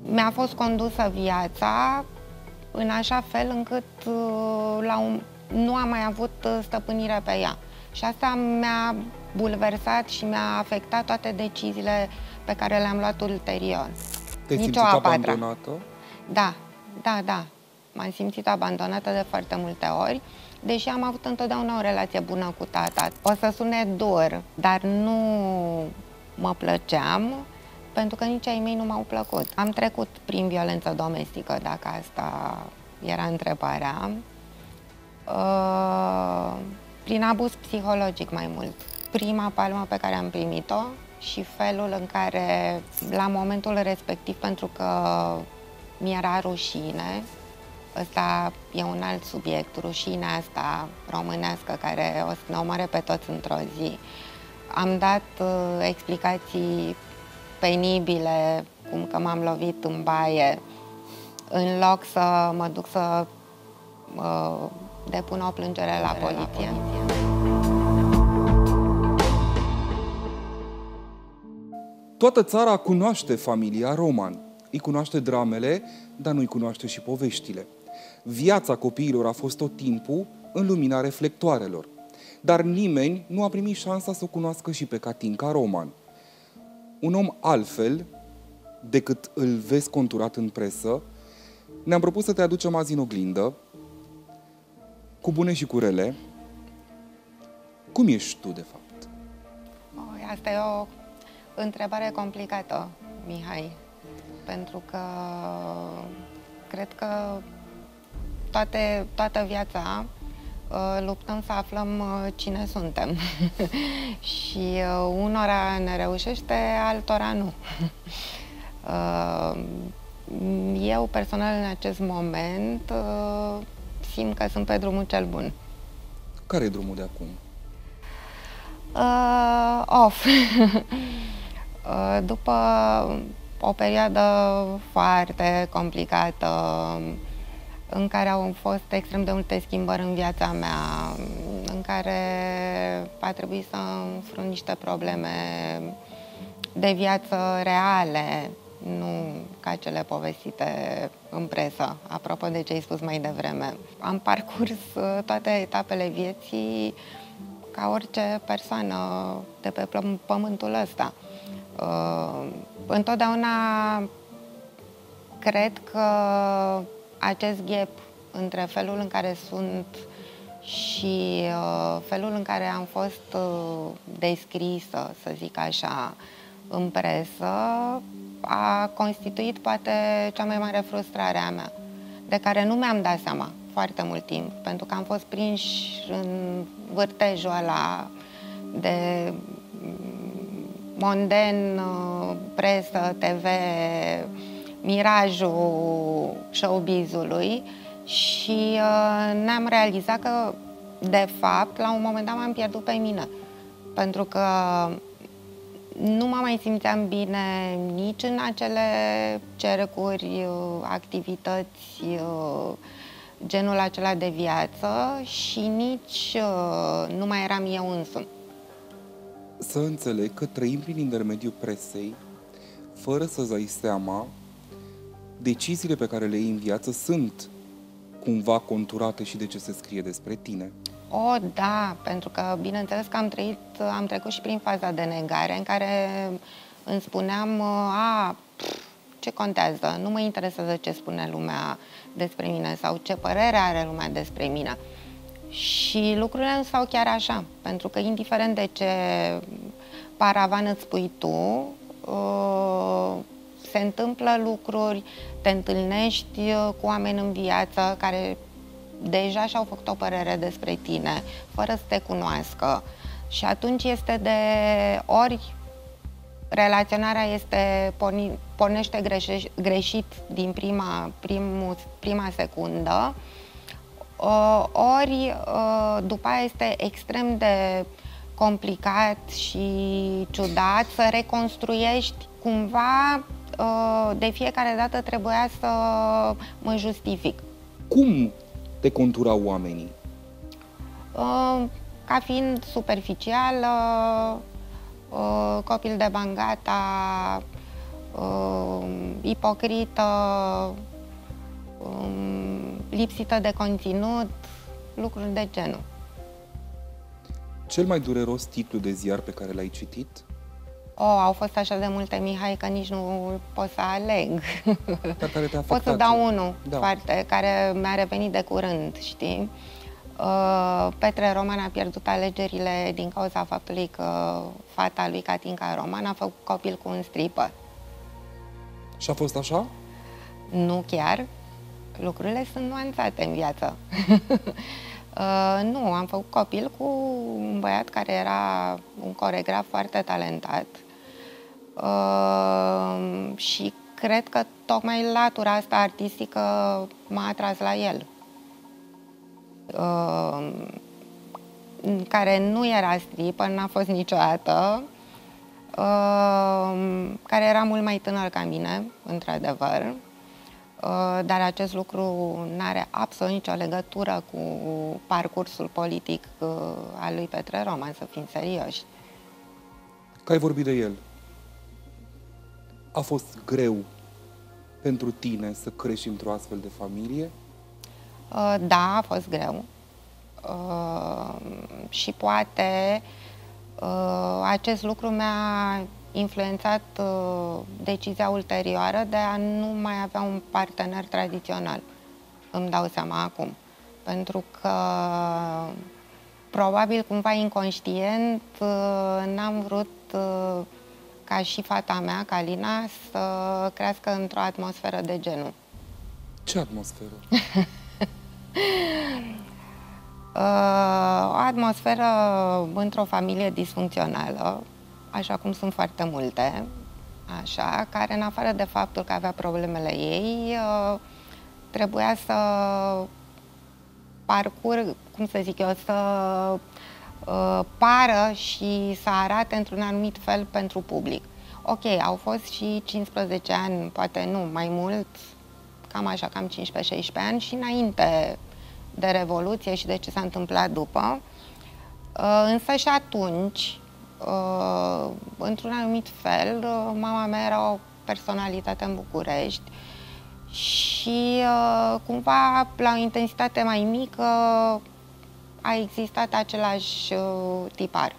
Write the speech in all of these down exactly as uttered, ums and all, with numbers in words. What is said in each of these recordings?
Mi-a fost condusă viața în așa fel încât la un, nu am mai avut stăpânire pe ea. Și asta mi-a bulversat și mi-a afectat toate deciziile pe care le-am luat ulterior. Te-ai simțit abandonată? Da, da, da. M-am simțit abandonată de foarte multe ori, deși am avut întotdeauna o relație bună cu tata. O să sune dur, dar nu mă plăceam, pentru că nici ai mei nu m-au plăcut. Am trecut prin violență domestică, dacă asta era întrebarea. Uh, prin abuz psihologic mai mult. Prima palmă pe care am primit-o și felul în care, la momentul respectiv, pentru că mi-era rușine, ăsta e un alt subiect, rușinea asta românească care o să ne omoare pe toți într-o zi. Am dat uh, explicații penibile, cum că m-am lovit în baie, în loc să mă duc să uh, depun o plângere la poliție. Toată țara cunoaște familia Roman. Îi cunoaște dramele, dar nu îi cunoaște și poveștile. Viața copiilor a fost tot timpul în lumina reflectoarelor. Dar nimeni nu a primit șansa să o cunoască și pe Catinca Roman. Un om altfel decât îl vezi conturat în presă. Ne-am propus să te aducem azi în oglindă, cu bune și cu rele. Cum ești tu, de fapt? Oh, asta e o întrebare complicată, Mihai, pentru că cred că toate, toată viața uh, luptăm să aflăm uh, cine suntem. Și uh, unora ne reușește, altora nu. uh, eu, personal, în acest moment, uh, simt că sunt pe drumul cel bun. Care e drumul de acum? Uh, off. După o perioadă foarte complicată, în care au fost extrem de multe schimbări în viața mea, în care a trebuit să înfrunt niște probleme de viață reale, nu ca cele povestite în presă, apropo de ce ai spus mai devreme. Am parcurs toate etapele vieții ca orice persoană de pe pământul ăsta. Uh, întotdeauna cred că acest gap între felul în care sunt și uh, felul în care am fost uh, descrisă, să zic așa, în presă, a constituit poate cea mai mare frustrare a mea, de care nu mi-am dat seama foarte mult timp, pentru că am fost prinși în vârtejul ăla de monden, presă, T V, mirajul showbizului și uh, ne-am realizat că, de fapt, la un moment dat m-am pierdut pe mine. Pentru că nu mă mai simțeam bine nici în acele cercuri, activități, genul acela de viață și nici uh, nu mai eram eu însumi. Să înțeleg că trăim prin intermediul presei, fără să-ți dai seama, deciziile pe care le iei în viață sunt cumva conturate și de ce se scrie despre tine. O, da, pentru că, bineînțeles că am trăit, am trecut și prin faza de negare, în care îmi spuneam, a, pf, ce contează, nu mă interesează ce spune lumea despre mine sau ce părere are lumea despre mine. Și lucrurile nu stau chiar așa, pentru că indiferent de ce paravan îți spui tu, se întâmplă lucruri, te întâlnești cu oameni în viață care deja și-au făcut o părere despre tine, fără să te cunoască. Și atunci este de ori relaționarea este pornește greșești, greșit din prima, primul, prima secundă, ori după aia este extrem de complicat și ciudat să reconstruiești cumva. De fiecare dată trebuia să mă justific. Cum te conturau oamenii? Ca fiind superficială, copil de bani gata, uh, ipocrită, um, lipsită de conținut, lucruri de genul. Cel mai dureros titlu de ziar pe care l-ai citit? Oh, au fost așa de multe, Mihai, că nici nu pot să aleg. Dar care te-a afectat? Pot să dau unul, da. foarte, care mi-a revenit de curând, știi? Uh, Petre Roman a pierdut alegerile din cauza faptului că fata lui, Catinca Roman, a făcut copil cu un stripper. Și a fost așa? Nu chiar. Lucrurile sunt nuanțate în viață. uh, nu, am făcut copil cu un băiat care era un coregraf foarte talentat. Uh, și cred că tocmai latura asta artistică m-a atras la el. Uh, care nu era stripper, n-a fost niciodată, uh, care era mult mai tânăr ca mine, într-adevăr, uh, dar acest lucru nu are absolut nicio legătură cu parcursul politic uh, al lui Petre Roman, să fim serioși. Că ai vorbit de el. A fost greu pentru tine să crești într-o astfel de familie? Uh, da, a fost greu. Uh, și poate uh, acest lucru mi-a influențat uh, decizia ulterioară de a nu mai avea un partener tradițional. Îmi dau seama acum. Pentru că probabil cumva inconștient uh, n-am vrut uh, ca și fata mea, Calina, să crească într-o atmosferă de genul. Ce atmosferă? O atmosferă într-o familie disfuncțională, așa cum sunt foarte multe, așa, care în afară de faptul că avea problemele ei, trebuia să parcurg, cum să zic eu, să pară și să arate într-un anumit fel pentru public. Ok, au fost și cincisprezece ani, poate nu, mai mult, cam așa, cam cincisprezece șaisprezece ani și înainte de Revoluție și de ce s-a întâmplat după. Însă și atunci, într-un anumit fel, mama mea era o personalitate în București și cumva la o intensitate mai mică a existat același tipar.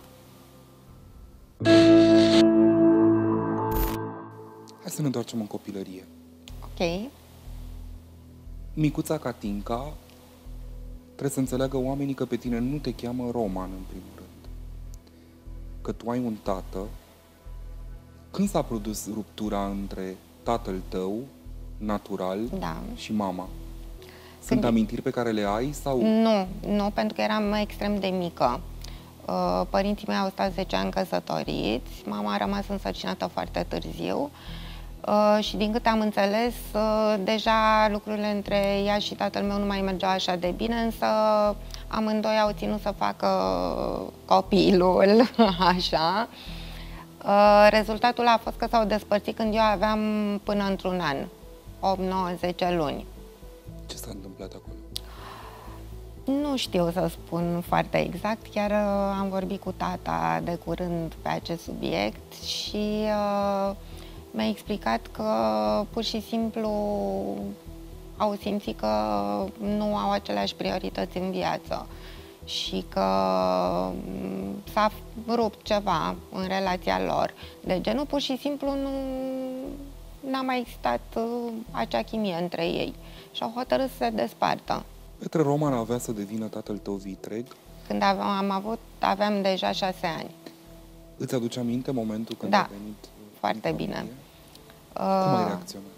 Hai să ne întoarcem în copilărie. Ok. Micuța Catinca trebuie să înțeleagă oamenii că pe tine nu te cheamă Roman, în primul rând. Că tu ai un tată. Când s-a produs ruptura între tatăl tău, natural, da. și mama? Sunt Când... amintiri pe care le ai? Sau? Nu, nu, pentru că eram extrem de mică. Părinții mei au stat zece ani căsătoriți, mama a rămas însărcinată foarte târziu. Uh, și din câte am înțeles, uh, deja lucrurile între ea și tatăl meu nu mai mergeau așa de bine, însă amândoi au ținut să facă copilul, așa. Uh, rezultatul a fost că s-au despărțit când eu aveam până într-un an, opt, nouă, zece luni. Ce s-a întâmplat acolo? Nu știu să spun foarte exact, chiar uh, am vorbit cu tata de curând pe acest subiect și uh, mi-a explicat că pur și simplu au simțit că nu au aceleași priorități în viață și că s-a rupt ceva în relația lor. De genul, pur și simplu nu n-a mai existat acea chimie între ei și au hotărât să se despartă. Petre Roman avea să devină tatăl tău vitreg? Când aveam, am avut, aveam deja șase ani. Îți aduce aminte momentul când da, a venit? Foarte bine. Cum ai reacționat?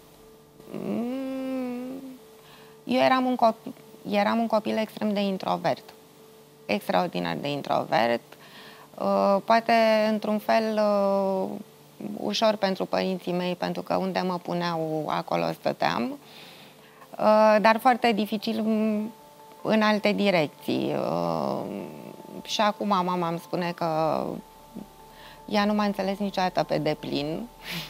Eu eram un copil, eram un copil extrem de introvert. Extraordinar de introvert. Poate, într-un fel, ușor pentru părinții mei, pentru că unde mă puneau, acolo stăteam. Dar foarte dificil în alte direcții. Și acum mama îmi spune că ea nu m-a înțeles niciodată pe deplin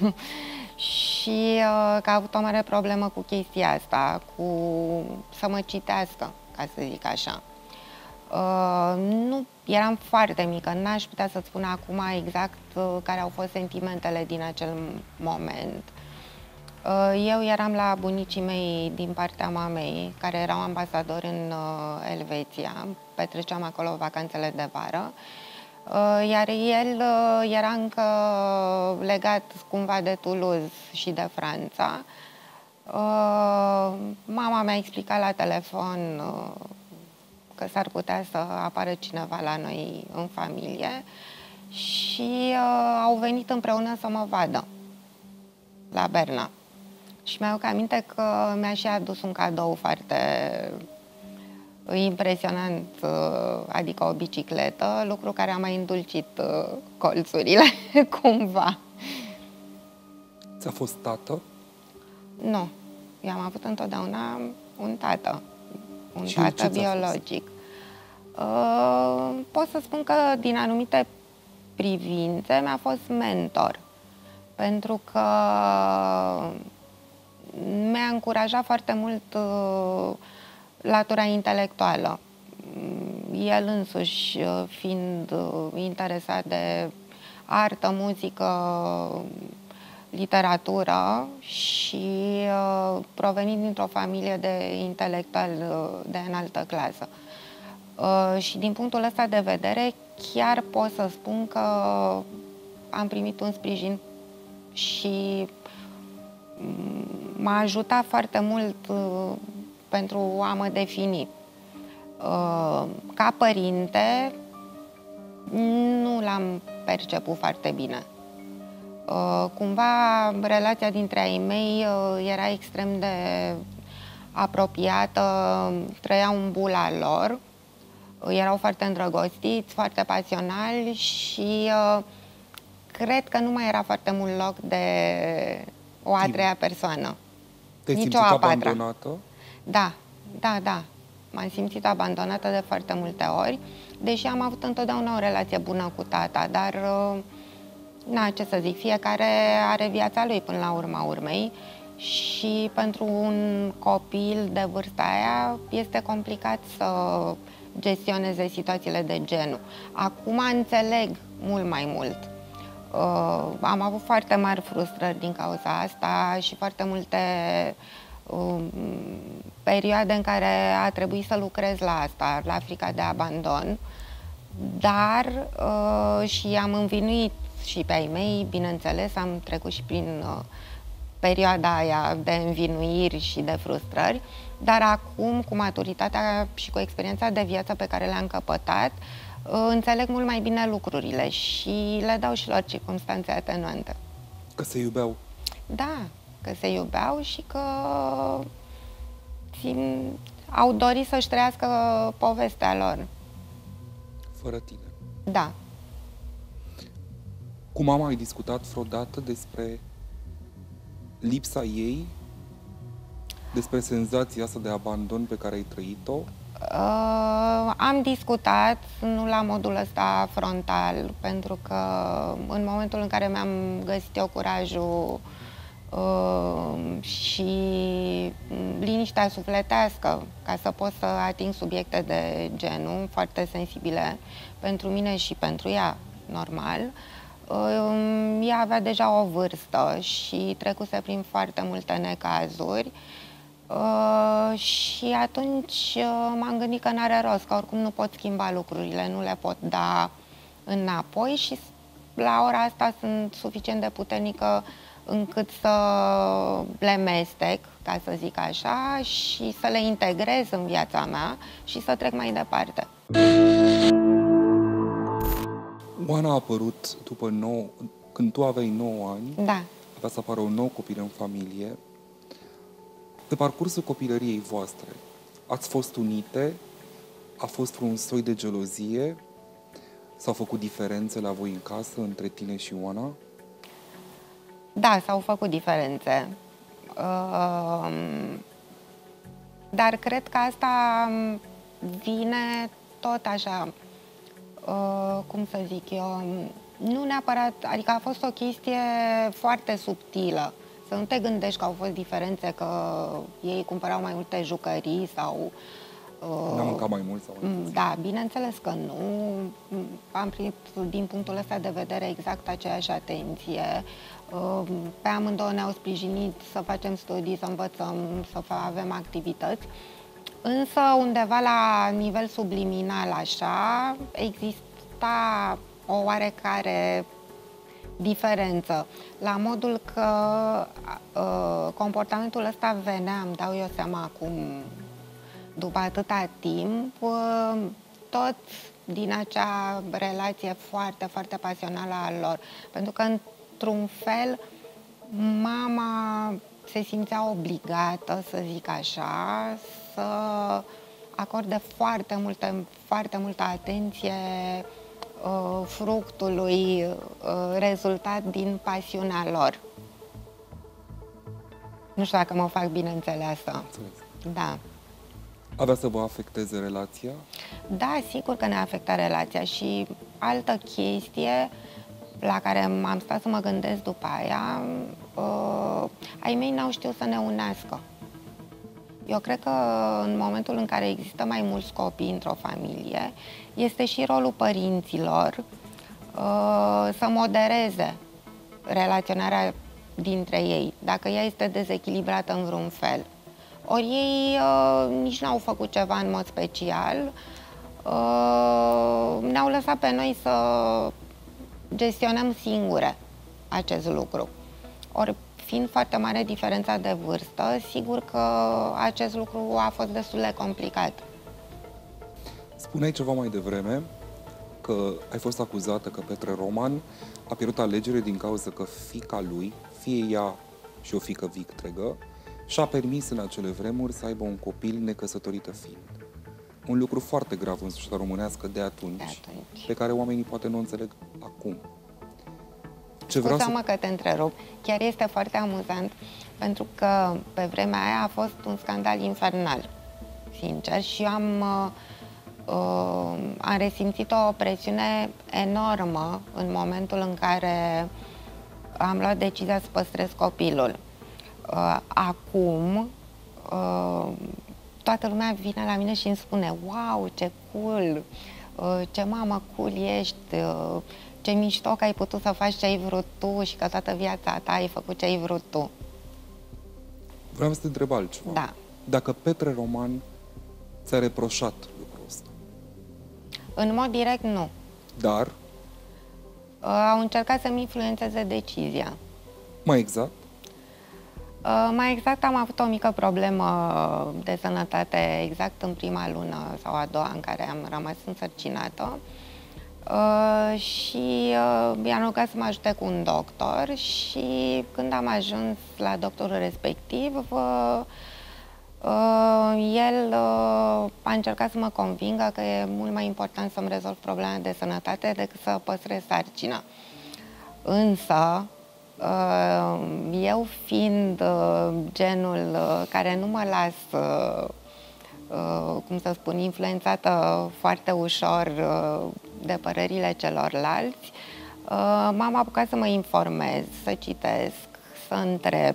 și că a avut o mare problemă cu chestia asta, cu să mă citească, ca să zic așa. Uh, nu, eram foarte mică, n-aș putea să-ți spun acum exact uh, care au fost sentimentele din acel moment. Uh, eu eram la bunicii mei din partea mamei, care erau ambasadori în uh, Elveția, petreceam acolo vacanțele de vară, uh, iar el uh, era încă legat cumva de Toulouse și de Franța. Uh, mama mi-a explicat la telefon uh, că s-ar putea să apară cineva la noi în familie și uh, au venit împreună să mă vadă la Berna. Și mi-au aminte că mi-a și adus un cadou foarte impresionant, uh, adică o bicicletă, lucru care a mai îndulcit uh, colțurile cumva. Ți-a fost tată? Nu. Eu am avut întotdeauna un tată. Un Și tată ce ți-a biologic. Uh, pot să spun că din anumite privințe mi-a fost mentor. Pentru că mi-a încurajat foarte mult uh, latura intelectuală. El însuși, uh, fiind uh, interesat de artă, muzică, literatură și uh, provenind dintr-o familie de intelectuali uh, de înaltă clasă. Uh, și din punctul ăsta de vedere, chiar pot să spun că am primit un sprijin și m-a ajutat foarte mult uh, pentru a mă defini. Uh, ca părinte, nu l-am perceput foarte bine. Uh, cumva, relația dintre ai mei uh, era extrem de apropiată, trăiau în bula lor, uh, erau foarte îndrăgostiți, foarte pasionali și uh, cred că nu mai era foarte mult loc de o a treia persoană. Te-ai Nici simțit o a patra. abandonată? Da, da, da. M-am simțit abandonată de foarte multe ori, deși am avut întotdeauna o relație bună cu tata, dar, na, ce să zic, fiecare are viața lui până la urma urmei și pentru un copil de vârsta aia este complicat să gestioneze situațiile de genul. Acum înțeleg mult mai mult. Uh, am avut foarte mari frustrări din cauza asta și foarte multe uh, perioade în care a trebuit să lucrez la asta, la frica de abandon, dar uh, și am învinuit și pe ai mei, bineînțeles, am trecut și prin uh, perioada aia de învinuiri și de frustrări, dar acum, cu maturitatea și cu experiența de viață pe care le-am căpătat, înțeleg mult mai bine lucrurile și le dau și lor circumstanțe atenuante. Că se iubeau. Da, că se iubeau și că au dorit să-și trăiască povestea lor. Fără tine. Da. Cu mama ai discutat vreodată despre lipsa ei, despre senzația asta de abandon pe care ai trăit-o? Uh, am discutat, nu la modul ăsta frontal, pentru că în momentul în care mi-am găsit eu curajul uh, și liniștea sufletească ca să pot să ating subiecte de genul, foarte sensibile pentru mine și pentru ea, normal, uh, ea avea deja o vârstă și trecuse prin foarte multe necazuri. Uh, și atunci uh, m-am gândit că n-are rost, că oricum nu pot schimba lucrurile, nu le pot da înapoi și la ora asta sunt suficient de puternică încât să le mestec, ca să zic așa, și să le integrez în viața mea și să trec mai departe. Oana a apărut după nouă, când tu aveai nouă ani, da. avea să apară un nou copil în familie. Pe parcursul copilăriei voastre, ați fost unite? A fost un soi de gelozie? S-au făcut diferențe la voi în casă, între tine și Oana? Da, s-au făcut diferențe. Uh, dar cred că asta vine tot așa, uh, cum să zic eu, nu neapărat, adică a fost o chestie foarte subtilă. Să nu te gândești că au fost diferențe, că ei cumpărau mai multe jucării sau N-am mâncat mai mult sau mai puțin? Da, bineînțeles că nu. Am primit din punctul ăsta de vedere exact aceeași atenție. Pe amândouă ne-au sprijinit să facem studii, să învățăm, să avem activități. Însă undeva la nivel subliminal așa exista o oarecare diferență, la modul că uh, comportamentul ăsta venea, îmi dau eu seama acum, după atâta timp, uh, tot din acea relație foarte, foarte pasională a lor. Pentru că, într-un fel, mama se simțea obligată, să zic așa, să acorde foarte, multe, foarte multă atenție uh, fructului uh, rezultat din pasiunea lor. Nu știu dacă mă fac bine înțeleasă. Da. Avea să vă afecteze relația? Da, sigur că ne afecta relația. Și altă chestie la care m-am stat să mă gândesc după aia, uh, ai mei n-au știut să ne unească. Eu cred că în momentul în care există mai mulți copii într-o familie, este și rolul părinților uh, să modereze relaționarea dintre ei, dacă ea este dezechilibrată în vreun fel. Ori ei uh, nici n-au făcut ceva în mod special, uh, ne-au lăsat pe noi să gestionăm singure acest lucru. Ori, fiind foarte mare diferența de vârstă, sigur că acest lucru a fost destul de complicat. Spuneai ceva mai devreme că ai fost acuzată că Petre Roman a pierdut alegere din cauza că fiica lui, fie ea și o fiică victregă, și-a permis în acele vremuri să aibă un copil necăsătorită fiind. Un lucru foarte grav în societatea românească de atunci, de atunci, pe care oamenii poate nu înțeleg acum. Ce vreau Scuză-mă să... că te întrerup. Chiar este foarte amuzant, pentru că pe vremea aia a fost un scandal infernal, sincer, și eu am, uh, am resimțit o presiune enormă în momentul în care am luat decizia să păstrez copilul. Uh, acum, uh, toată lumea vine la mine și îmi spune: wow, ce cool, uh, ce mamă cool ești, uh, ce mișto că ai putut să faci ce ai vrut tu și că toată viața ta ai făcut ce ai vrut tu. Vreau să te întreb altceva. Da. Dacă Petre Roman ți-a reproșat lucrul ăsta? În mod direct, nu. Dar? Uh, au încercat să-mi influențeze decizia. Mai exact? Uh, mai exact, am avut o mică problemă de sănătate exact în prima lună sau a doua în care am rămas însărcinată. Uh, și uh, i-am rugat să mă ajute cu un doctor și când am ajuns la doctorul respectiv, uh, uh, el uh, a încercat să mă convingă că e mult mai important să-mi rezolv problema de sănătate decât să păstrez sarcina. Însă, uh, eu fiind uh, genul uh, care nu mă las uh, Uh, cum să spun, influențată foarte ușor uh, de părerile celorlalți, uh, m-am apucat să mă informez, să citesc, să întreb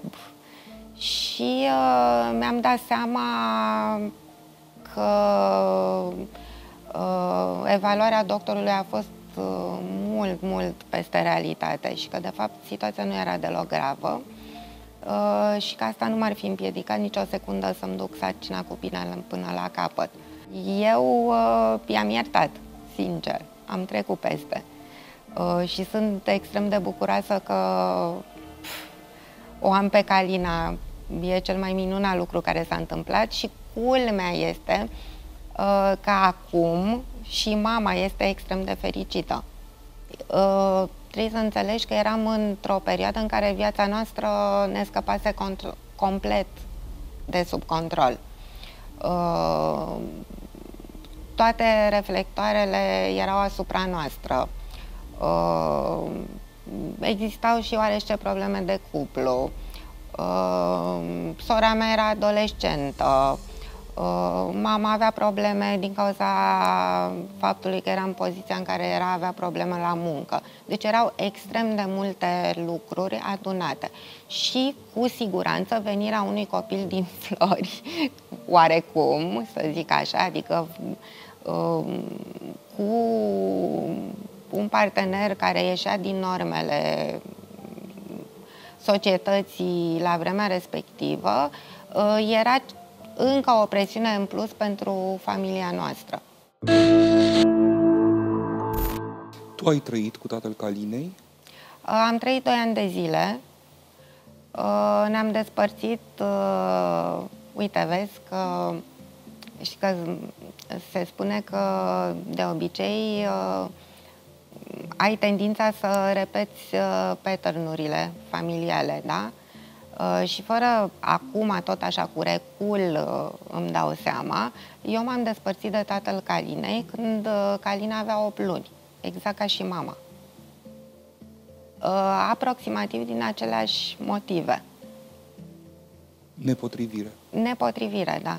și uh, mi-am dat seama că uh, evaluarea doctorului a fost uh, mult, mult peste realitate și că, de fapt, situația nu era deloc gravă. Uh, și că asta nu m-ar fi împiedicat nicio secundă să-mi duc sarcina cu bine până la capăt. Eu uh, i-am iertat, sincer, am trecut peste. Uh, și sunt extrem de bucuroasă că pf, o am pe Calina, e cel mai minunat lucru care s-a întâmplat și culmea este uh, că acum și mama este extrem de fericită. Uh, Trebuie să înțelegi că eram într-o perioadă în care viața noastră ne scăpase complet de sub control. Uh, toate reflectoarele erau asupra noastră. Uh, existau și oarește probleme de cuplu. Uh, sora mea era adolescentă. Mama avea probleme din cauza faptului că era în poziția în care era, avea probleme la muncă. Deci erau extrem de multe lucruri adunate. Și cu siguranță venirea unui copil din flori, oarecum, să zic așa, adică cu un partener care ieșea din normele societății la vremea respectivă, era încă o presiune în plus pentru familia noastră. Tu ai trăit cu tatăl Calinei? Am trăit doi ani de zile. Ne-am despărțit. Uite, vezi că, știi că se spune că de obicei ai tendința să repeți pattern-urile familiale, da? Uh, și fără acum, tot așa cu recul, uh, îmi dau seama, eu m-am despărțit de tatăl Calinei când uh, Calina avea opt luni, exact ca și mama. Uh, aproximativ din aceleași motive. Nepotrivire. Nepotrivire, da.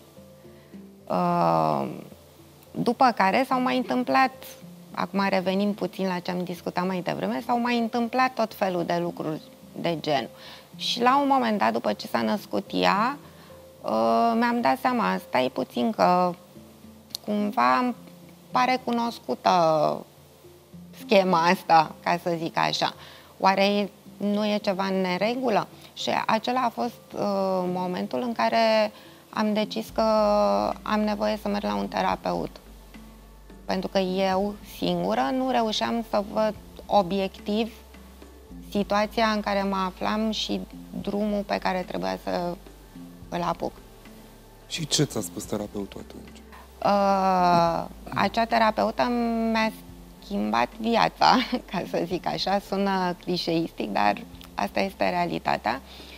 Uh, după care s-au mai întâmplat, acum revenim puțin la ce am discutat mai devreme, s-au mai întâmplat tot felul de lucruri de gen. Și la un moment dat, după ce s-a născut ea, mi-am dat seama, stai puțin că cumva îmi pare cunoscută schema asta, ca să zic așa. Oare nu e ceva în neregulă? Și acela a fost uh, momentul în care am decis că am nevoie să merg la un terapeut. Pentru că eu, singură, nu reușeam să văd obiectiv situația în care mă aflam și drumul pe care trebuia să îl apuc. Și ce ți-a spus terapeutul atunci? Uh, acea terapeută mi-a schimbat viața, ca să zic așa, sună clișeistic, dar asta este realitatea.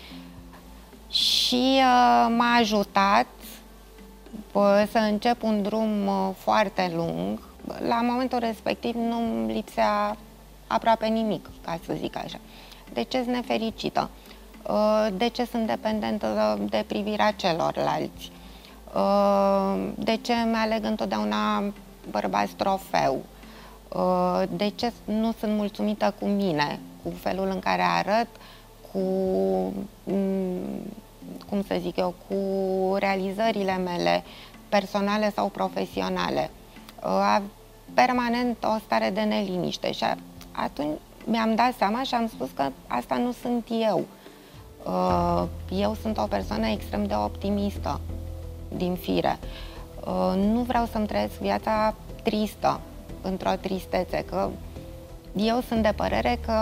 Și uh, m-a ajutat uh, să încep un drum uh, foarte lung. La momentul respectiv nu-mi lipsea aproape nimic, ca să zic așa. De ce sunt nefericită? De ce sunt dependentă de privirea celorlalți? De ce mi-aleg întotdeauna bărbați trofeu? De ce nu sunt mulțumită cu mine, cu felul în care arăt, cu, cum să zic eu, cu realizările mele personale sau profesionale? Permanent o stare de neliniște și atunci mi-am dat seama și am spus că asta nu sunt eu. Eu sunt o persoană extrem de optimistă, din fire. Nu vreau să-mi trăiesc viața tristă, într-o tristețe, că eu sunt de părere că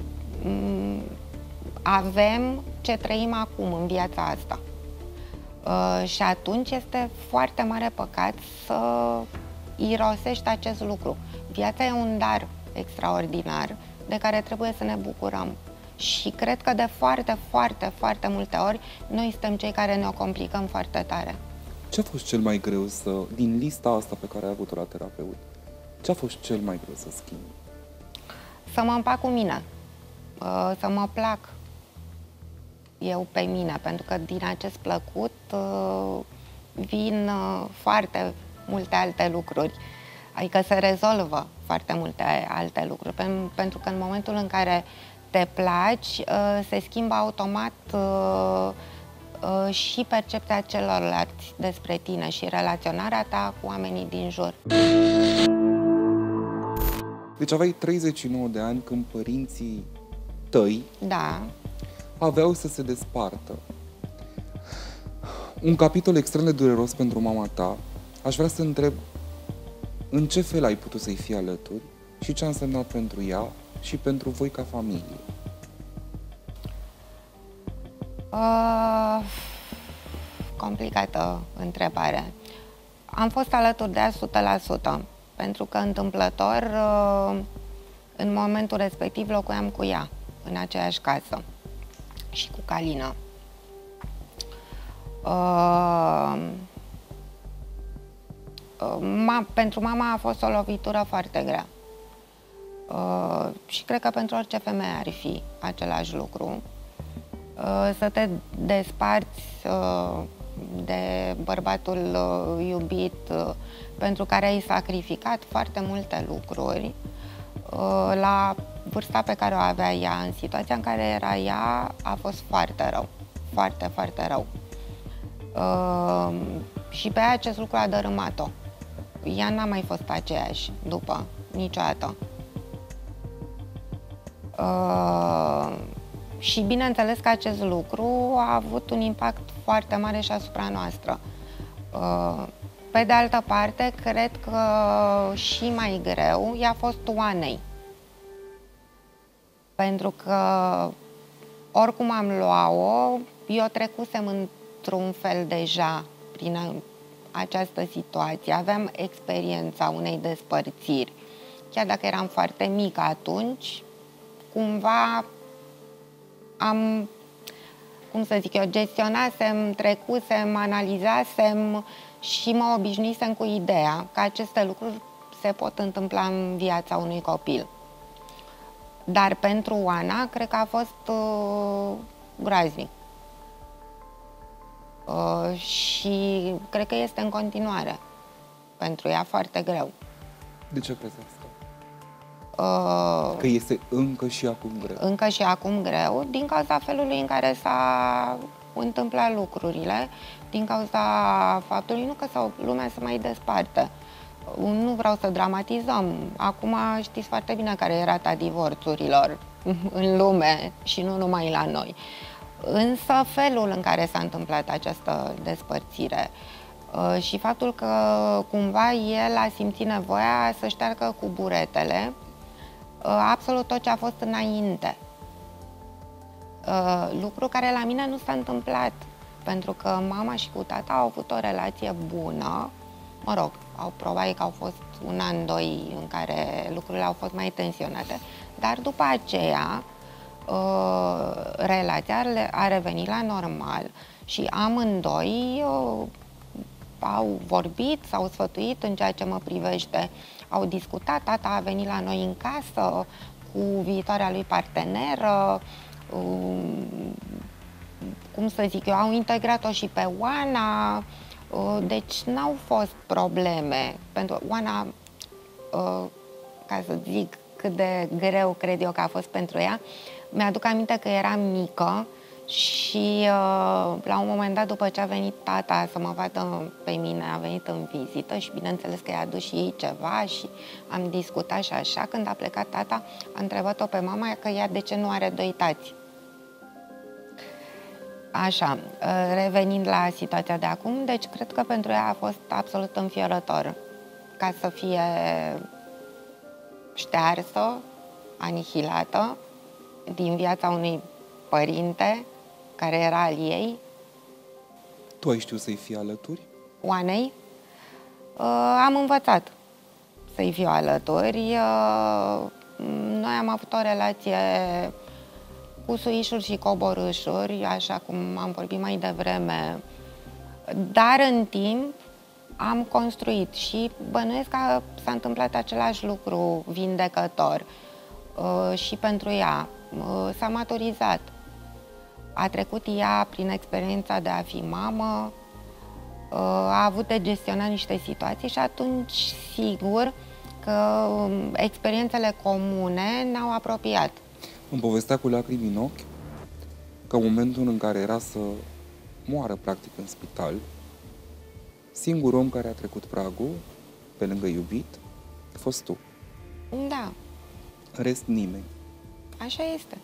avem ce trăim acum în viața asta. Și atunci este foarte mare păcat să irosești acest lucru. Viața e un dar extraordinar de care trebuie să ne bucurăm. Și cred că de foarte, foarte, foarte multe ori noi suntem cei care ne-o complicăm foarte tare. Ce a fost cel mai greu să, din lista asta pe care ai avut-o la terapeut, ce a fost cel mai greu să schimbi? Să mă împac cu mine, să mă plac eu pe mine, pentru că din acest plăcut vin foarte multe alte lucruri. Adică se rezolvă foarte multe alte lucruri, pentru că în momentul în care te placi, se schimbă automat și percepția celorlalți despre tine și relaționarea ta cu oamenii din jur. Deci aveai treizeci și nouă de ani când părinții tăi da. aveau să se despartă. Un capitol extrem de dureros pentru mama ta. Aș vrea să întreb în ce fel ai putut să-i fii alături și ce a însemnat pentru ea și pentru voi ca familie? Uh, complicată întrebare. Am fost alături de ea o sută la sută, pentru că întâmplător, uh, în momentul respectiv, locuiam cu ea, în aceeași casă și cu Calina. Uh, Ma, pentru mama a fost o lovitură foarte grea. Uh, și cred că pentru orice femeie ar fi același lucru. Uh, să te desparți uh, de bărbatul uh, iubit, uh, pentru care ai sacrificat foarte multe lucruri, uh, la vârsta pe care o avea ea, în situația în care era ea, a fost foarte rău. Foarte, foarte rău. Uh, și pe ea acest lucru a dărâmat-o. Ea n-a mai fost aceeași după, niciodată. Uh, și bineînțeles că acest lucru a avut un impact foarte mare și asupra noastră. Uh, pe de altă parte, cred că și mai greu i-a fost Oanei. Pentru că oricum am luat-o, eu trecusem într-un fel deja prin această situație. Aveam experiența unei despărțiri. Chiar dacă eram foarte mică atunci, cumva am, cum să zic eu, gestionasem, trecusem, analizasem și mă obișnuisem cu ideea că aceste lucruri se pot întâmpla în viața unui copil. Dar pentru Oana, cred că a fost uh, groaznic. Uh, și cred că este în continuare pentru ea foarte greu. De ce crezi asta? Uh, Că este încă și acum greu. Încă și acum greu, din cauza felului în care s-a întâmplat lucrurile, din cauza faptului nu că sau lumea se mai desparte. Nu vreau să dramatizăm. Acum știți foarte bine care e rata divorțurilor în lume și nu numai la noi. Însă felul în care s-a întâmplat această despărțire și faptul că cumva el a simțit nevoia să șteargă cu buretele absolut tot ce a fost înainte. Lucru care la mine nu s-a întâmplat, pentru că mama și cu tata au avut o relație bună. Mă rog, au, probabil că au fost un an, doi în care lucrurile au fost mai tensionate, dar după aceea relația a revenit la normal și amândoi au vorbit, s-au sfătuit în ceea ce mă privește, au discutat, tata a venit la noi în casă cu viitoarea lui parteneră, cum să zic eu, au integrat-o și pe Oana, deci n-au fost probleme. Pentru Oana, ca să zic cât de greu cred eu că a fost pentru ea, mi-aduc aminte că eram mică și la un moment dat, după ce a venit tata să mă vadă pe mine, a venit în vizită și bineînțeles că i-a adus și ei ceva și am discutat și așa. Când a plecat tata, a întrebat-o pe mama că ea de ce nu are doi tați. Așa, revenind la situația de acum, deci cred că pentru ea a fost absolut înfiorător ca să fie ștearsă, anihilată din viața unui părinte care era al ei. Tu ai știut să-i fii alături? Oanei? Am învățat să-i fiu alături. Noi am avut o relație cu suișuri și coborâșuri, așa cum am vorbit mai devreme, dar în timp am construit și bănuiesc că s-a întâmplat același lucru vindecător și pentru ea. S-a maturizat. A trecut ea prin experiența de a fi mamă, a avut de gestionat niște situații și atunci, sigur, că experiențele comune ne-au apropiat. Îmi povestea cu lacrimi în ochi că în momentul în care era să moară practic în spital, singurul om care a trecut pragul, pe lângă iubit, a fost tu. Da. În rest, nimeni. Așa este.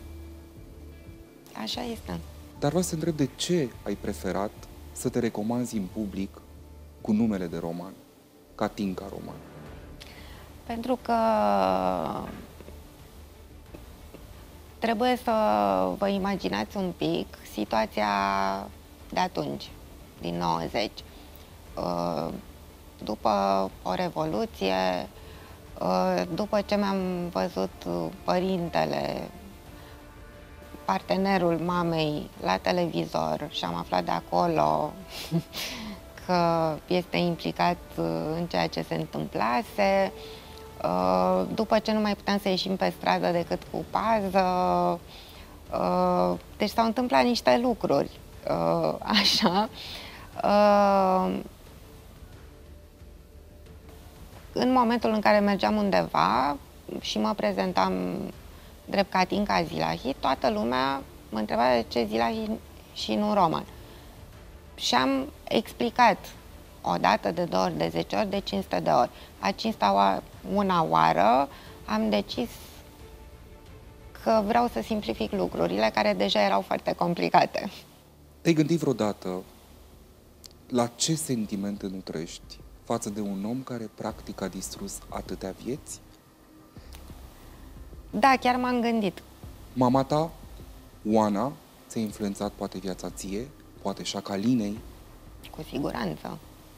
Așa este. Dar vreau să întreb de ce ai preferat să te recomanzi în public cu numele de Roman, Katinka Roman? Pentru că trebuie să vă imaginați un pic situația de atunci, din nouăzeci. După o revoluție, după ce mi-am văzut părintele, partenerul mamei la televizor și am aflat de acolo că este implicat în ceea ce se întâmplase, după ce nu mai puteam să ieșim pe stradă decât cu pază, deci s-au întâmplat niște lucruri uh, așa. Uh, în momentul în care mergeam undeva și mă prezentam drept Katinka Zilahi, toată lumea mă întreba de ce Zilahi și nu Roman. Și am explicat o dată, de două ori, de zece ori, de cinci sute de ori. A cincea una oară am decis că vreau să simplific lucrurile care deja erau foarte complicate. Te-ai gândit vreodată la ce sentimente nutrești față de un om care practic a distrus atâtea vieți? Da, chiar m-am gândit. Mama ta, Oana, ți-a influențat poate viața ție, poate și a Calinei? Cu siguranță.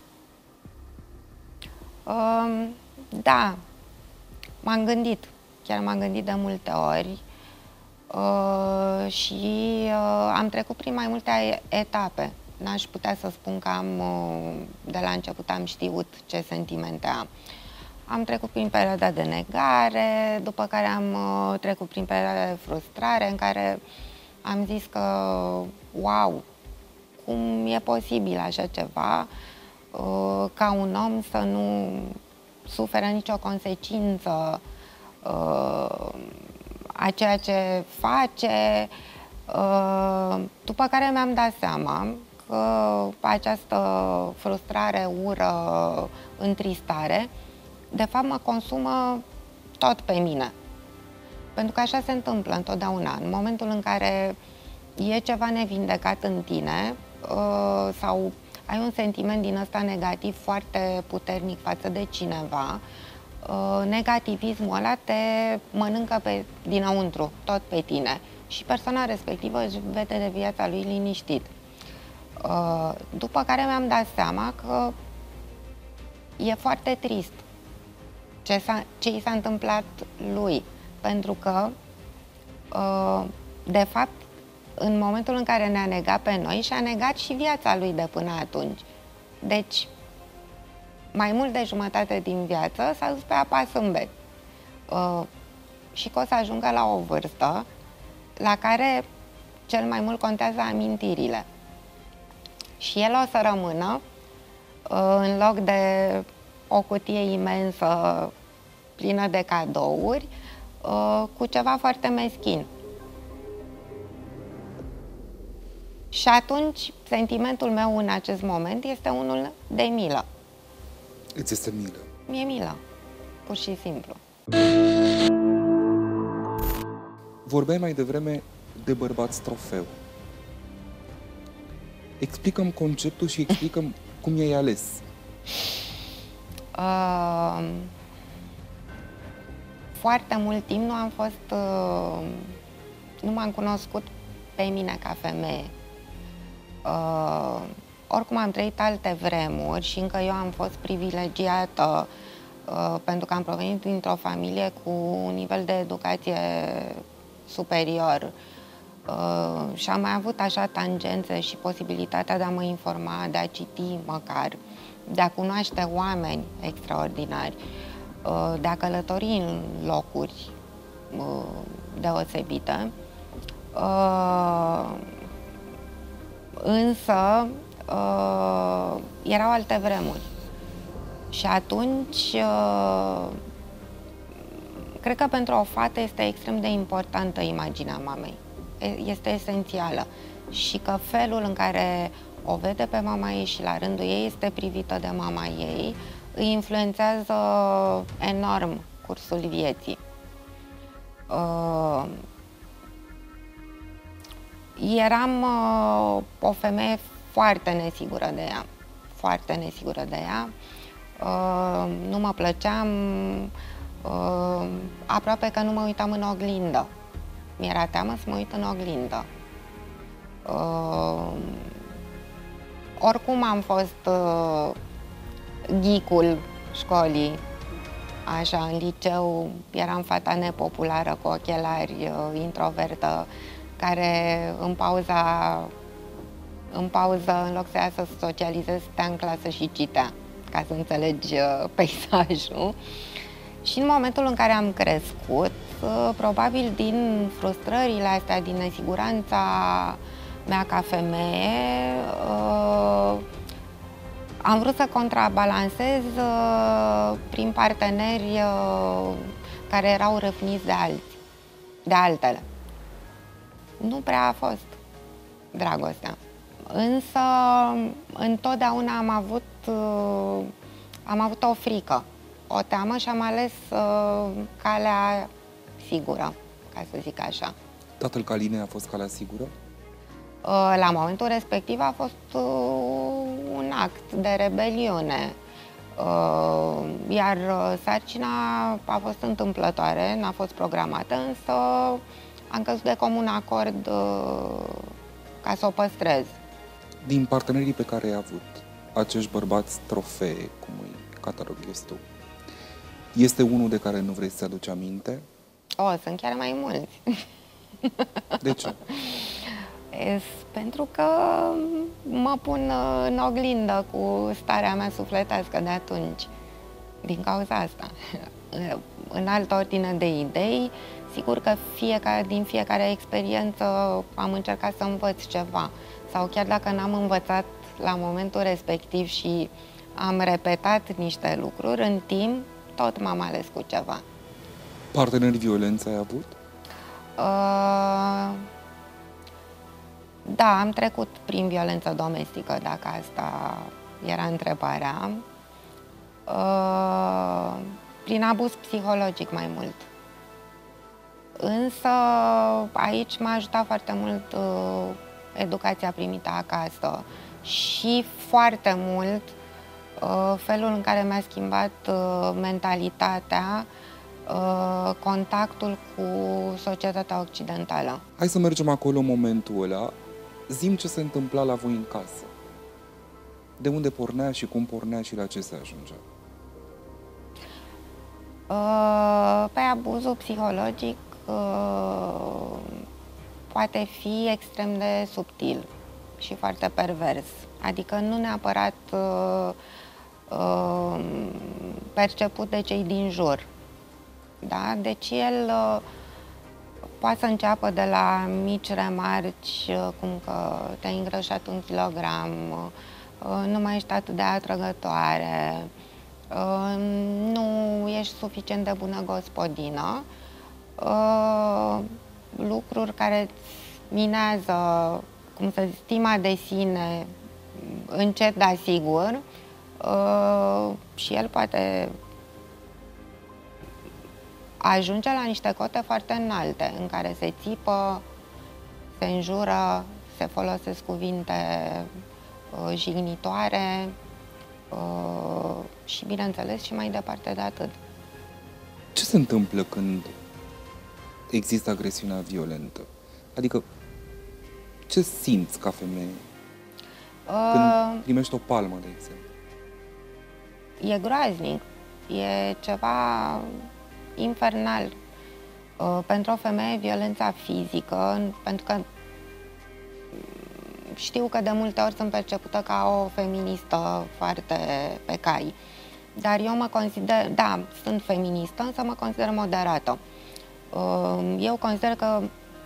Uh, da, m-am gândit. Chiar m-am gândit de multe ori. Uh, și uh, am trecut prin mai multe etape. N-aș putea să spun că am, uh, de la început am știut ce sentimente am. Am trecut prin perioada de negare, după care am uh, trecut prin perioada de frustrare, în care am zis că, wow, cum e posibil așa ceva, uh, ca un om să nu suferă nicio consecință uh, a ceea ce face, după care mi-am dat seama că această frustrare, ură, întristare, de fapt mă consumă tot pe mine. Pentru că așa se întâmplă întotdeauna. În momentul în care e ceva nevindecat în tine sau ai un sentiment din ăsta negativ foarte puternic față de cineva, negativismul ăla te mănâncă pe dinăuntru, tot pe tine. Și persoana respectivă își vede de viața lui liniștit. După care mi-am dat seama că e foarte trist ce, s-a, ce i s-a întâmplat lui. Pentru că, de fapt, în momentul în care ne-a negat pe noi, și-a negat și viața lui de până atunci. Deci, mai mult de jumătate din viață s-a dus pe apa sâmbet. Uh, și că o să ajungă la o vârstă la care cel mai mult contează amintirile. Și el o să rămână, uh, în loc de o cutie imensă plină de cadouri, uh, cu ceva foarte meschin. Și atunci, sentimentul meu în acest moment este unul de milă. Îți este milă? Mi-e milă, pur și simplu. Vorbeai mai devreme de bărbați trofeu. Explică-mi conceptul și explică-mi cum i-ai ales. Uh, foarte mult timp nu am fost... Uh, nu m-am cunoscut pe mine ca femeie. Uh, oricum am trăit alte vremuri și încă eu am fost privilegiată uh, pentru că am provenit dintr-o familie cu un nivel de educație superior uh, și am mai avut așa tangențe și posibilitatea de a mă informa, de a citi măcar, de a cunoaște oameni extraordinari, uh, de a călători în locuri uh, deosebite. Uh, însă uh, erau alte vremuri și atunci uh, cred că pentru o fată este extrem de importantă imaginea mamei, este esențială și că felul în care o vede pe mama ei și la rândul ei este privită de mama ei îi influențează enorm cursul vieții. Uh, Eram uh, o femeie foarte nesigură de ea, foarte nesigură de ea. Uh, nu mă plăceam, uh, aproape că nu mă uitam în oglindă. Mi-era teamă să mă uit în oglindă. Uh, oricum am fost uh, ghicul școlii. Așa, în liceu eram fata nepopulară cu ochelari, uh, introvertă, care în pauza, în pauză, în loc să iasă să socializez, stea în clasă și citea, ca să înțelegi uh, peisajul. Și în momentul în care am crescut, uh, probabil din frustrările astea, din nesiguranța mea ca femeie, uh, am vrut să contrabalancez uh, prin parteneri uh, care erau răfniți de alții, de altele. Nu prea a fost dragostea. Însă, întotdeauna am avut, uh, am avut o frică, o teamă și am ales uh, calea sigură, ca să zic așa. Tatăl Calinei a fost calea sigură? Uh, la momentul respectiv a fost uh, un act de rebeliune, uh, iar uh, sarcina a fost întâmplătoare, n-a fost programată, însă am căzut de comun acord uh, ca să o păstrez. Din partenerii pe care ai avut, acești bărbați trofee, cum îi cataloghezi tu, este unul de care nu vrei să-ți aduci aminte? O, sunt chiar mai mulți. De ce? Es, pentru că mă pun în oglindă cu starea mea sufletească de atunci, din cauza asta. În altă ordine de idei, sigur că fiecare, din fiecare experiență am încercat să învăț ceva. Sau chiar dacă n-am învățat la momentul respectiv și am repetat niște lucruri, în timp tot m-am ales cu ceva. Parteneri violenți ai avut? Uh, da, am trecut prin violență domestică, dacă asta era întrebarea. Uh, prin abuz psihologic mai mult. Însă aici m-a ajutat foarte mult uh, educația primită acasă și foarte mult uh, felul în care mi-a schimbat uh, mentalitatea, uh, contactul cu societatea occidentală. Hai să mergem acolo în momentul ăla. Zi-mi ce se întâmpla la voi în casă. De unde pornea și cum pornea și la ce se ajungea? Uh, pe abuzul psihologic uh, poate fi extrem de subtil și foarte pervers. Adică nu neapărat uh, uh, perceput de cei din jur. Da? Deci el uh, poate să înceapă de la mici remarci, uh, cum că te-ai îngrășat un kilogram, uh, nu mai ești atât de atrăgătoare, uh, nu ești suficient de bună gospodină, uh, lucruri care îți minează, cum să zic, stima de sine, încet, dar sigur, uh, și el poate ajunge la niște cote foarte înalte, în care se țipă, se înjură, se folosesc cuvinte uh, jignitoare uh, și, bineînțeles, și mai departe de atât. Ce se întâmplă când există agresiunea violentă? Adică, ce simți ca femeie când Uh, primești o palmă, de exemplu? e groaznic, e ceva infernal. Uh, pentru o femeie, violența fizică, pentru că știu că de multe ori sunt percepută ca o feministă foarte pe cai, dar eu mă consider, da, sunt feministă, însă mă consider moderată. Uh, eu consider că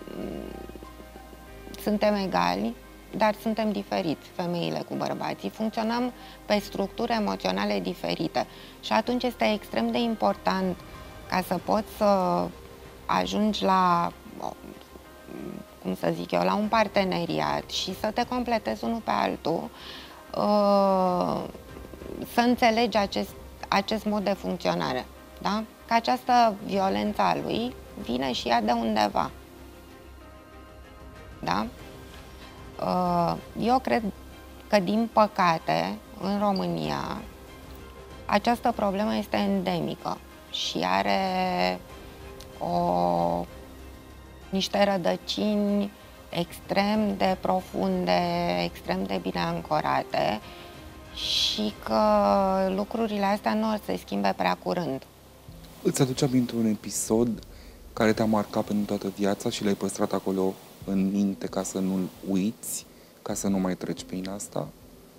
suntem egali, dar suntem diferiți, femeile cu bărbații. Funcționăm pe structuri emoționale diferite și atunci este extrem de important ca să poți să ajungi la, cum să zic eu, la un parteneriat și să te completezi unul pe altul, să înțelegi acest, acest mod de funcționare. Da? Că această violență a lui vine și ea de undeva. Da? Eu cred că, din păcate, în România, această problemă este endemică și are o, niște rădăcini extrem de profunde, extrem de bine ancorate și că lucrurile astea nu o să se schimbe prea curând. Îți aduce aminte un episod care te-a marcat pentru toată viața și l-ai păstrat acolo în minte ca să nu-l uiți, ca să nu mai treci prin asta?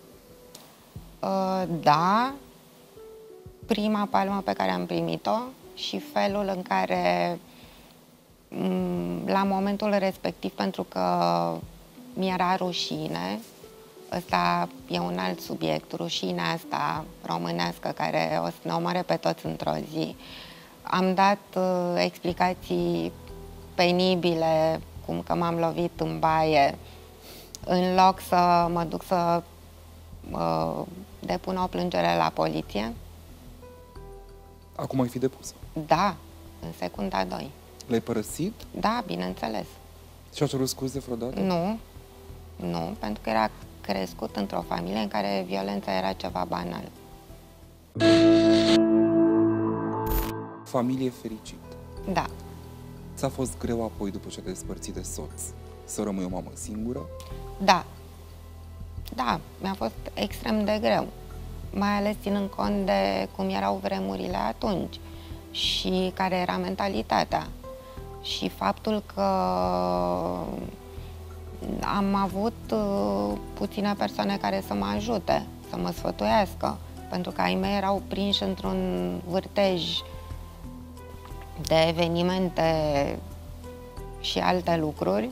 Uh, da. Prima palmă pe care am primit-o și felul în care, la momentul respectiv, pentru că mi-era rușine. Ăsta e un alt subiect, rușinea asta românească care o să ne omoare pe toți într-o zi. Am dat uh, explicații penibile, cum că m-am lovit în baie, în loc să mă duc să uh, depun o plângere la poliție. Acum ai fi depusă? Da, în secunda doi. L-ai părăsit? Da, bineînțeles. Și-a cerut scuze vreodată? Nu, nu, pentru că era crescut într-o familie în care violența era ceva banal. Familie fericită. Da. Ți-a fost greu apoi, după ce te-ai despărțit de soț, să rămâi o mamă singură? Da. Da, mi-a fost extrem de greu. Mai ales ținând cont de cum erau vremurile atunci și care era mentalitatea. Și faptul că am avut uh, puține persoane care să mă ajute, să mă sfătuiască, pentru că ai mei erau prinși într-un vârtej de evenimente și alte lucruri.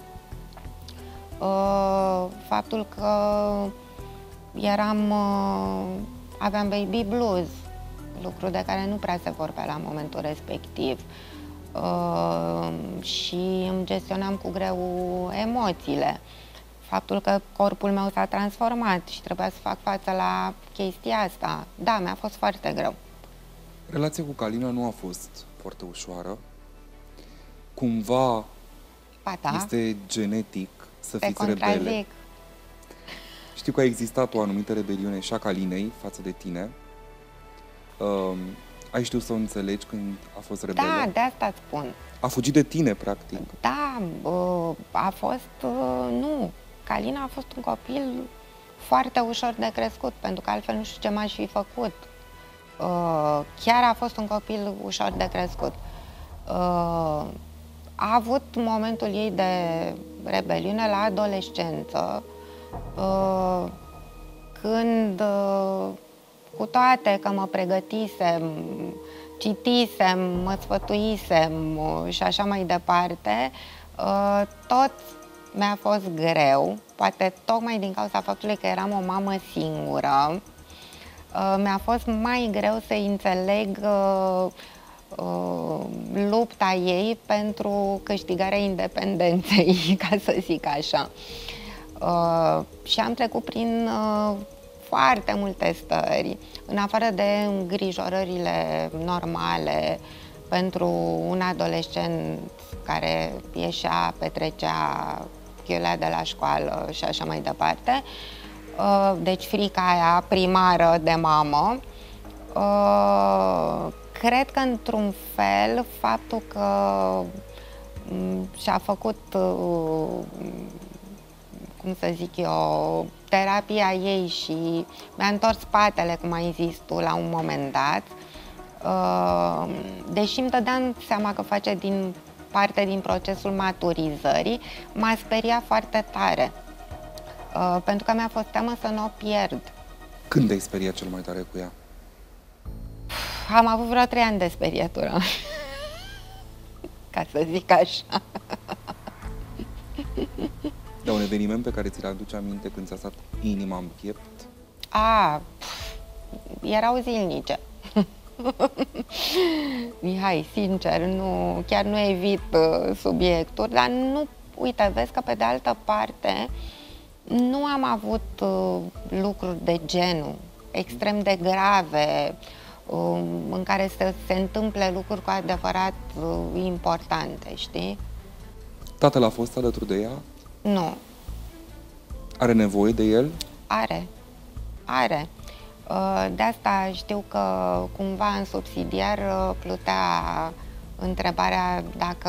Uh, faptul că eram, uh, aveam baby blues, lucru de care nu prea se vorbea la momentul respectiv. Uh, și îmi gestionam cu greu emoțiile. Faptul că corpul meu s-a transformat și trebuia să fac față la chestia asta. Da, mi-a fost foarte greu. Relația cu Calina nu a fost foarte ușoară. Cumva Ba da, este genetic să te fiți rebele. contrazic. Știu că a existat o anumită rebeliune și a Calinei față de tine. Uh, ai știut să o înțelegi când a fost rebelă? Da, de asta îți spun. A fugit de tine, practic. Da, uh, a fost, uh, nu, Calina a fost un copil foarte ușor de crescut, pentru că altfel nu știu ce m-aș fi făcut. Uh, chiar a fost un copil ușor de crescut. Uh, a avut momentul ei de rebeliune la adolescență, uh, când, uh, cu toate că mă pregătisem, citisem, mă sfătuisem uh, și așa mai departe, uh, tot mi-a fost greu, poate tocmai din cauza faptului că eram o mamă singură. Uh, mi-a fost mai greu să înțeleg uh, uh, lupta ei pentru câștigarea independenței, ca să zic așa. Uh, și am trecut prin uh, foarte multe stări, în afară de îngrijorările normale pentru un adolescent care ieșea, petrecea, chiulea de la școală și așa mai departe. Deci frica aia primară de mamă. Cred că într-un fel faptul că și-a făcut, cum să zic eu, terapia ei și mi-a întors spatele, cum ai zis tu, la un moment dat, deși îmi dădeam seama că face din parte din procesul maturizării, m-a speriat foarte tare, pentru că mi-a fost teamă să nu o pierd. Când te-ai speriat cel mai tare cu ea? Am avut vreo trei ani de sperietură, ca să zic așa. De un eveniment pe care ți-l aduce aminte când ți-a stat inima în piept? A, pf, erau zilnice. Mihai, sincer, nu, chiar nu evit uh, subiectul, dar nu, uite, vezi că pe de altă parte nu am avut uh, lucruri de genul extrem de grave, uh, în care să se întâmple lucruri cu adevărat uh, importante, știi? Tatăl a fost alături de ea? Nu. Are nevoie de el? Are. Are. De asta știu că cumva în subsidiar plutea întrebarea dacă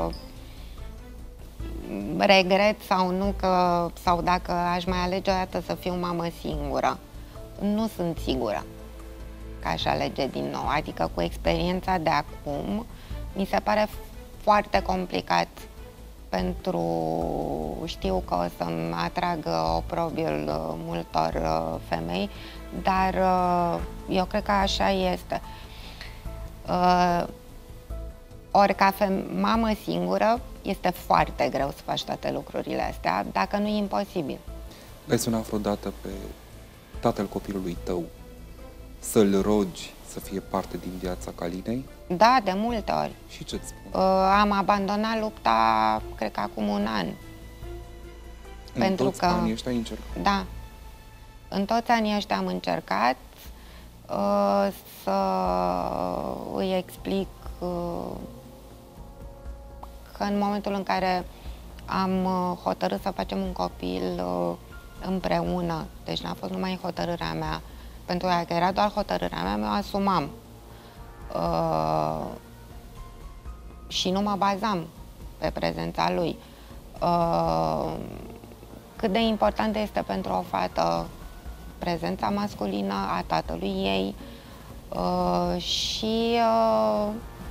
regret sau nu, că, sau dacă aș mai alege o dată să fiu mamă singură. Nu sunt sigură că aș alege din nou. Adică cu experiența de acum mi se pare foarte complicat, pentru știu că o să-mi atragă oprobiul multor femei, dar eu cred că așa este. Ori ca mamă singură este foarte greu să faci toate lucrurile astea, dacă nu e imposibil. Ai sunat vreodată pe tatăl copilului tău să-l rogi să fie parte din viața Calinei? Da, de multe ori. Și ce-ți spun? Uh, am abandonat lupta, cred că acum un an. În pentru toți că, anii ăștia ai încercat? Da. În toți anii ăștia am încercat uh, să îi explic uh, că în momentul în care am uh, hotărât să facem un copil uh, împreună, deci n-a fost numai hotărârea mea, pentru că era doar hotărârea mea, mi-o asumam. Uh, și nu mă bazam pe prezența lui. Uh, cât de importantă este pentru o fată prezența masculină a tatălui ei uh, și, uh,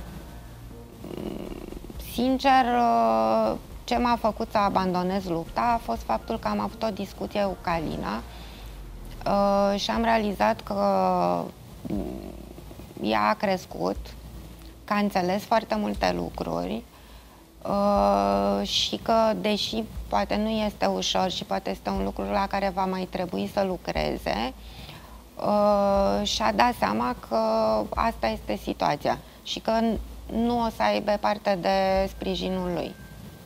sincer, uh, ce m-a făcut să abandonez lupta a fost faptul că am avut o discuție cu Calina uh, și am realizat că ea a crescut, că a înțeles foarte multe lucruri uh, și că, deși poate nu este ușor și poate este un lucru la care va mai trebui să lucreze, uh, și-a dat seama că asta este situația și că nu o să aibă parte de sprijinul lui.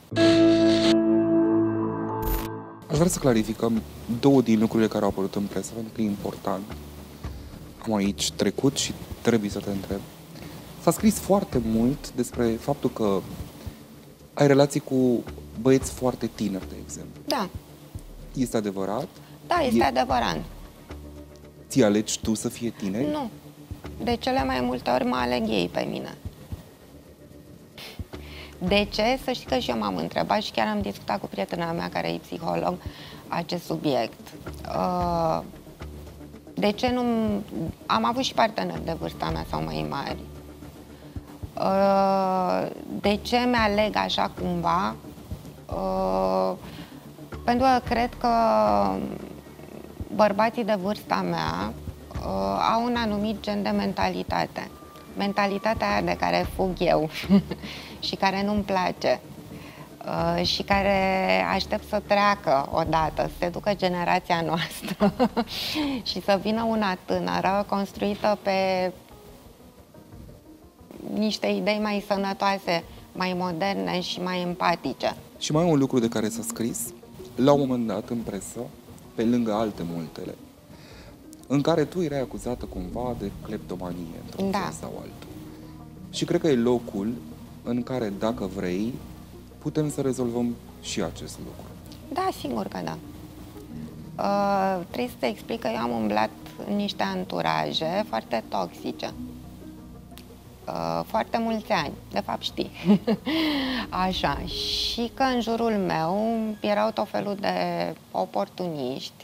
Aș vrea să clarificăm două din lucrurile care au apărut în presă, pentru că e important. Am aici trecut și trebuie să te întreb. S-a scris foarte mult despre faptul că ai relații cu băieți foarte tineri, de exemplu. Da. Este adevărat? Da, este e... adevărat. Ți alegi tu să fie tineri? Nu. De cele mai multe ori mă aleg ei pe mine. De ce? Să știi că și eu m-am întrebat și chiar am discutat cu prietena mea care e psiholog acest subiect. De ce nu... Am avut și parteneri de vârsta mea sau mai mari. De ce mi-aleg așa cumva? Pentru că cred că bărbații de vârsta mea au un anumit gen de mentalitate. Mentalitatea aia de care fug eu și care nu-mi place uh, și care aștept să treacă odată, să se ducă generația noastră și să vină una tânără construită pe niște idei mai sănătoase, mai moderne și mai empatice. Și mai e un lucru de care s-a scris, la un moment dat în presă, pe lângă alte multele, în care tu erai acuzată cumva de cleptomanie, într-un da. fel sau altul. Și cred că e locul în care, dacă vrei, putem să rezolvăm și acest lucru. Da, sigur că da. Uh, trebuie să te explic că eu am umblat în niște anturaje foarte toxice. Uh, foarte mulți ani, de fapt știi. Așa. Și că în jurul meu erau tot felul de oportuniști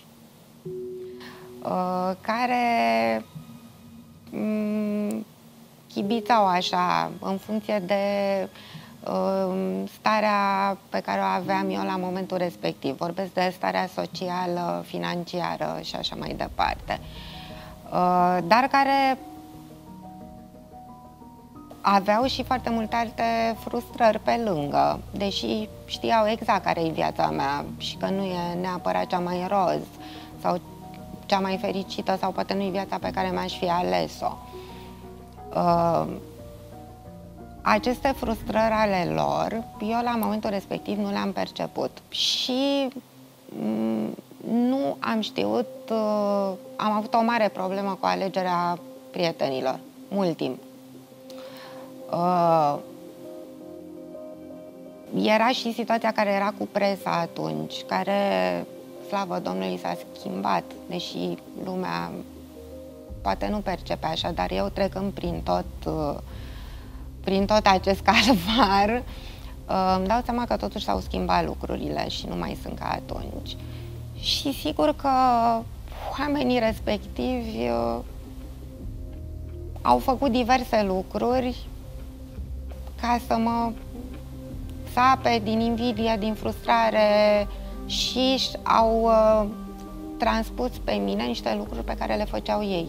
Uh, care um, chibițau așa în funcție de uh, starea pe care o aveam eu la momentul respectiv. Vorbesc de starea socială, financiară și așa mai departe. Uh, dar care aveau și foarte multe alte frustrări pe lângă, deși știau exact care e viața mea și că nu e neapărat cea mai roz sau cea mai fericită sau poate nu-i viața pe care mi-aș fi ales-o. Uh, aceste frustrări ale lor, eu la momentul respectiv nu le-am perceput și mm, nu am știut, uh, am avut o mare problemă cu alegerea prietenilor, mult timp. Uh, era și situația care era cu presa atunci, care, slavă Domnului, s-a schimbat, deși lumea poate nu percepe așa, dar eu trecând prin tot, prin tot acest calvar, îmi dau seama că totuși s-au schimbat lucrurile și nu mai sunt ca atunci. Și sigur că oamenii respectivi au făcut diverse lucruri ca să mă sape din invidie, din frustrare și au uh, transpus pe mine niște lucruri pe care le făceau ei.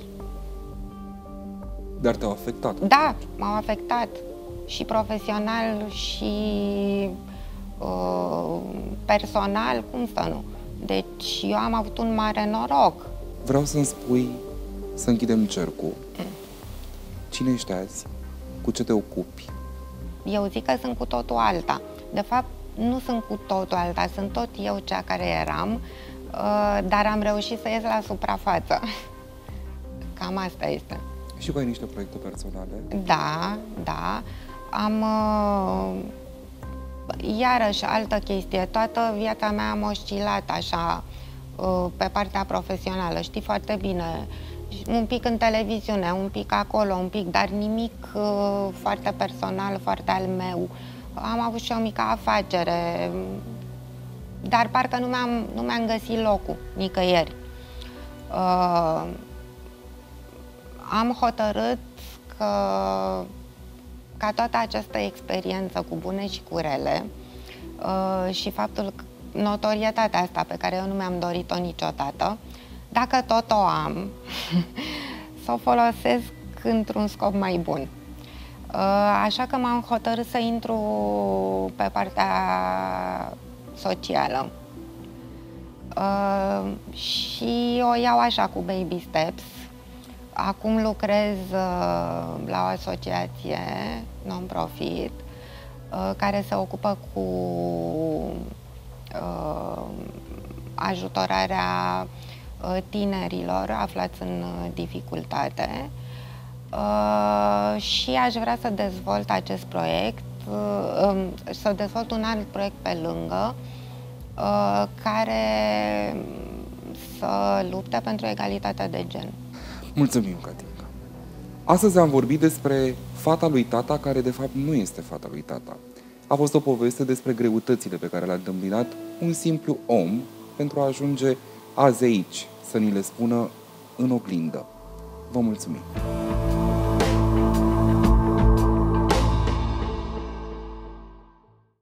Dar te-au afectat? Da, m-au afectat și profesional și Uh, personal, cum să nu? Deci eu am avut un mare noroc. Vreau să-mi spui, să închidem cercul. Mm. Cine ești azi? Cu ce te ocupi? Eu zic că sunt cu totul alta. De fapt, nu sunt cu totul alta, sunt tot eu cea care eram, uh, dar am reușit să ies la suprafață. Cam asta este. Și cu ai niște proiecte personale? Da, da. Am, uh, iarăși, altă chestie. Toată viața mea am oscilat așa, uh, pe partea profesională. Știi foarte bine. Un pic în televiziune, un pic acolo, un pic, dar nimic uh, foarte personal, foarte al meu. Am avut și o mică afacere, dar parcă nu mi-am, nu mi-am găsit locul nicăieri. Uh, am hotărât că ca toată această experiență cu bune și cu rele uh, și faptul că notorietatea asta pe care eu nu mi-am dorit-o niciodată, dacă tot o am, să o folosesc într-un scop mai bun. Așa că m-am hotărât să intru pe partea socială. Și o iau așa cu baby steps. Acum lucrez la o asociație non-profit care se ocupă cu ajutorarea tinerilor aflați în dificultate uh, și aș vrea să dezvolt acest proiect, uh, să dezvolt un alt proiect pe lângă uh, care să lupte pentru egalitatea de gen. Mulțumim, Katinka! Astăzi am vorbit despre fata lui tata, care de fapt nu este fata lui tata. A fost o poveste despre greutățile pe care le-a întâmpinat un simplu om pentru a ajunge azi aici, să ni le spună în oglindă. Vă mulțumim!